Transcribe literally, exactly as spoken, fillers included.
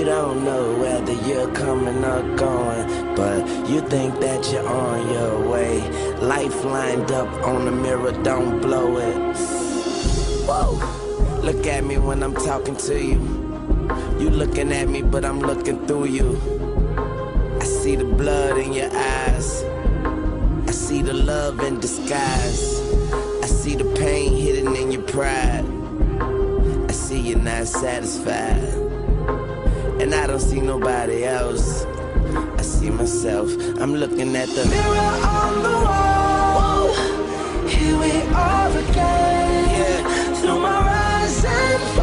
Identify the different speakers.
Speaker 1: You don't know whether you're coming or going, but you think that you're on your way. Life lined up on the mirror, don't blow it. Whoa, look at me when I'm talking to you. You looking at me, but I'm looking through you. I see the blood in your eyes. I see the love in disguise. I see the pain hidden in your pride. I see you're not satisfied. And I don't see nobody else. I see myself. I'm looking at the mirror on the wall. Here we are again. Yeah. Through my rise and fall.